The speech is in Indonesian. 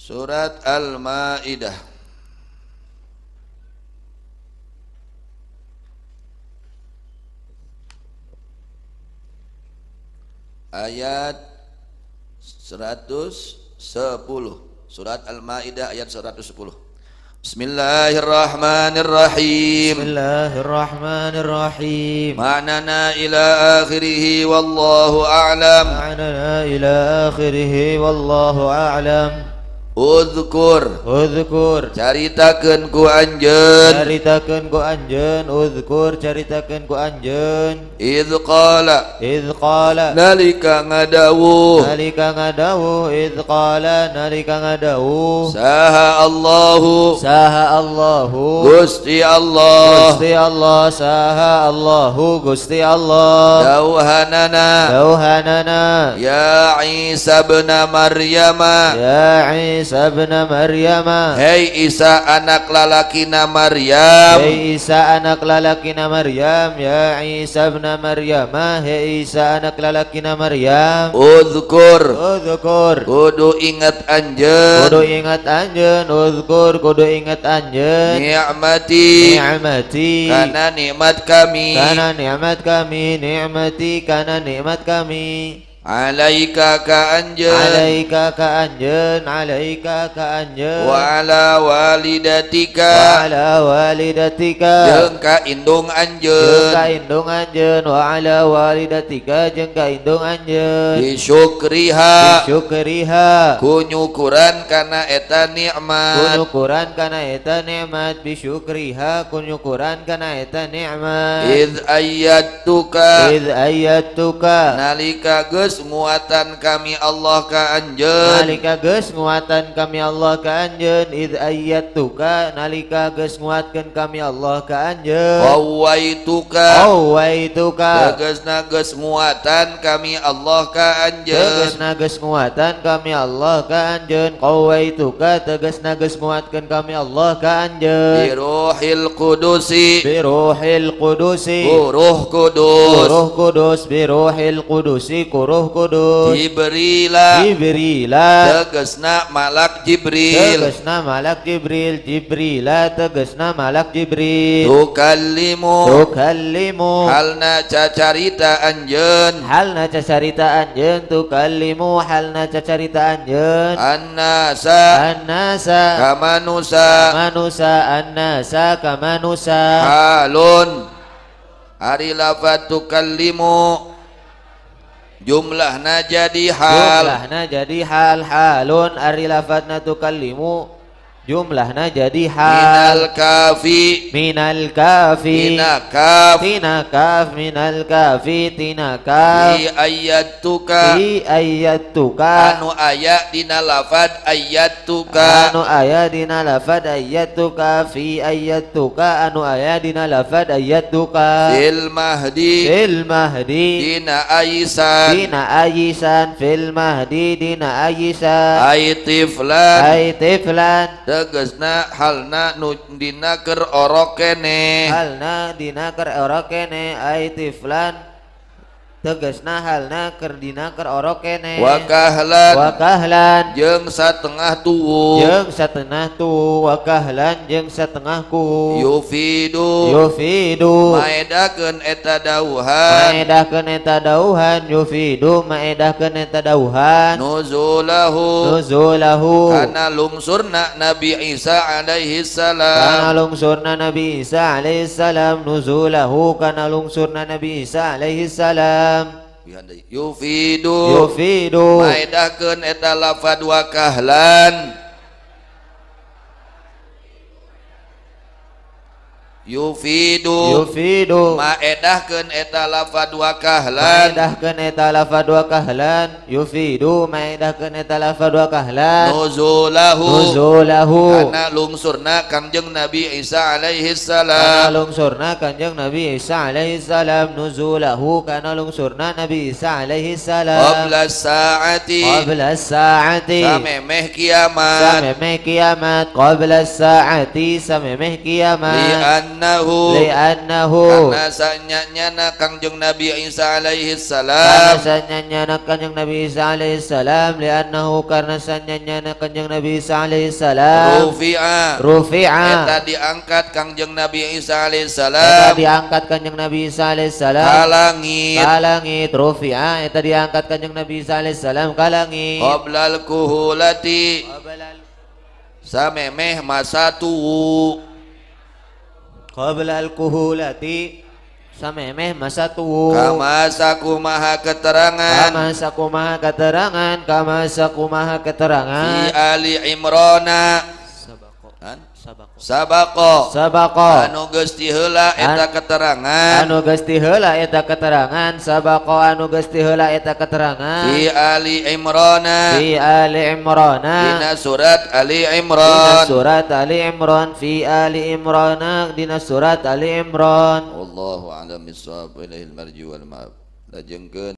Surat Al-Maidah ayat 110. Surat Al-Maidah ayat 110. Bismillahirrahmanirrahim. Bismillahirrahmanirrahim. Ma'nana ila akhirih wallahu a'lam. Ma'nana ila akhirih wallahu a'lam. Uzkur caritakeun ku anjeun. Caritakeun ku anjeun. Uzkur caritakeun ku anjeun. Idz qala nalika ngadawuh. Idz qala nalika ngadawu. Saha Allahu Gusti Allah. Saha Allahu Gusti Allah. Dauhanana ya Isa bin Maryam. Isa bin Maryam. Hei Isa anak lalakina Maryam. Ya Isa bin Maryam. Hei Isa anak lalakina Maryam. Uzkur kudu ingat anjeun. Uzkur kudu ingat anjeun. Ni'mati kana nikmat kami. Ni'mati kana nikmat kami. Alaika ka anjeun. Wa ala walidatika jeung ka indung anjeun. Wa ala walidatika jeung ka indung anjeun. Bisyukriha kunyukuran kana eta nikmat. Bisyukriha kunyukuran kana eta nikmat. Idz ayyatuka nalika geus nguatan kami Allah ka anjeun. Idz ayyatuka nalika geus nguatkeun kami Allah ka anjeun. Qawaituka tegasna geus nguatan kami Allah ka anjeun. Qawaituka tegasna geus nguatkeun kami Allah ka anjeun. Biruhil qudusi Ruh Kudus Biruhil Qudusi Kuruh Kudus. Jibrila tegasna malak Jibril. Tegasna malak Jibril. Tukallimu halna cacarita anjeun. Annasa kamanusa. Halun ari lafaz tukallimu jumlahna jadi hal. Halun ari lafadzna tukallimu jumlahna jadi hal. Minal kafi tina kaf fi ayyatuka anu aya dina lafad ayyatuka fi ayyatuka anu aya dina lafad ayyatuka. Fil mahdi dina ayisan fil mahdi dina ayisan. Aitiflan tegasna halna nu dina keur orok keneh. Aitiflan tegasna halna keur dina keur orok keneh. Wa kahlan jeung satengah tuwuh. Wa kahlan jeung satengah kuhu. Yufidu maedakeun eta dauhan. Nuzulahu kana lungsurna Nabi Isa alaihi salam. Nuzulahu kana lungsurna Nabi Isa alaihi salam. Yufidu maedakeun eta lafad wa kahlan. Yufidu maedahkeun eta lafad wa kahlan. Nuzulahu kana lungsurna Kangjeng Nabi Isa alaihi salam. Nuzulahu kana lungsurna Nabi Isa alaihi salam. Qabla saati samemeh kiamat. Qabla saati samemeh kiamat. li'annahu karena sanyanya Kangjeng Nabi Isa alaihi karena salam sanyanya Kanjeng Nabi Isa alaihi salam li'annahu karena sanyanya Kanjeng Nabi Isa alaihi salam rufi'a eta diangkat Kangjeng Nabi Isa alaihi eta salam diangkat Kanjeng Nabi Isa alaihi salam ka langit rufi'a eta diangkat Kanjeng Nabi Isa alaihi salam ka langit qoblal kuhulati samemeh masa tuwu qabla al-kuhulati samemeh masa tuwu kama sakumaha keterangan kama sakumaha keterangan fi Ali Imrana sabaqo anu geus ti heula eta keterangan sabaqo anu geus ti heula eta keterangan fi Ali Imrana dina surat Ali Imran fi Ali Imran dina surat Ali Imran wallahu a'lam bissawab, ilaihil marji wal ma'ab. Lajengkeun